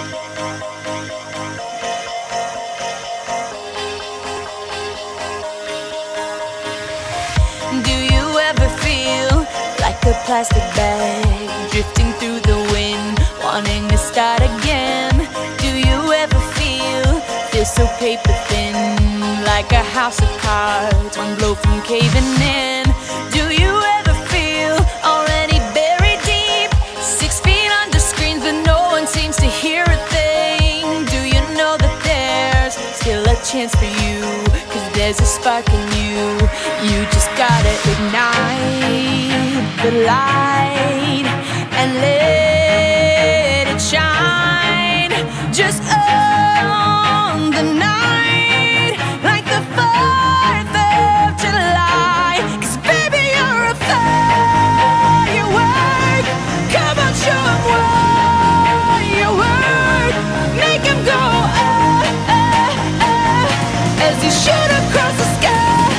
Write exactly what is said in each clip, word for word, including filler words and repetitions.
Do you ever feel like a plastic bag drifting through the wind, wanting to start again? Do you ever feel, feel so paper thin, like a house of cards, one blow from caving in? Do you ever feel already buried deep, six feet under screens but no one seems to hear a thing? Do you know that there's still a chance for you, cause there's a spark in you? You just gotta ignite the light and let it shine. Just own the night like the fourth of July. Cause baby, you're a firework. Come on, show 'em what you work. Make 'em go ah, ah, ah, as you shoot across the sky.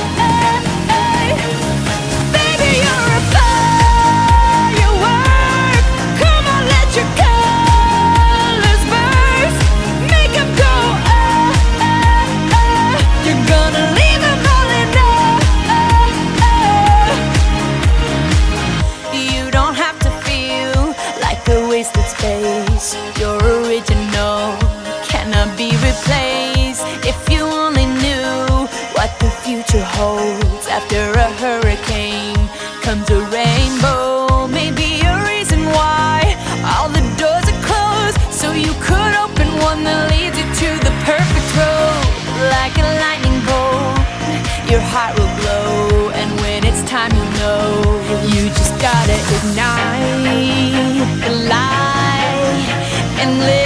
Space, your original cannot be replaced. If you only knew what the future holds, after a hurricane comes a rainbow. Maybe a reason why all the doors are closed, so you could open one that leads you to the perfect road. Like a lightning bolt, your heart will glow, and when it's time you'll know. You just gotta ignite the light and live.